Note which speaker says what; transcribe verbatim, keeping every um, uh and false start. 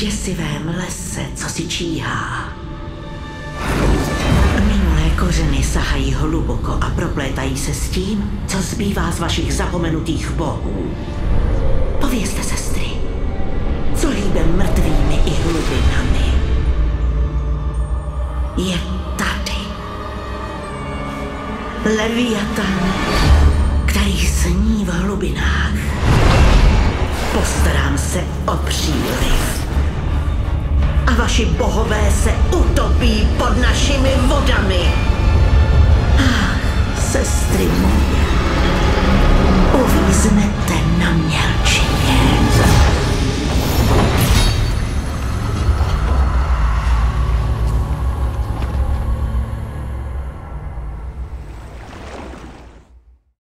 Speaker 1: děsivém lese, co si číhá. Minulé kořeny sahají hluboko a proplétají se s tím, co zbývá z vašich zapomenutých bohů. Povězte, sestry, co hýbe mrtvými i hlubinami. Je tady Leviatan, který sní v hlubinách. Postarám se o příliv. A vaši bohové se utopí pod našimi vodami.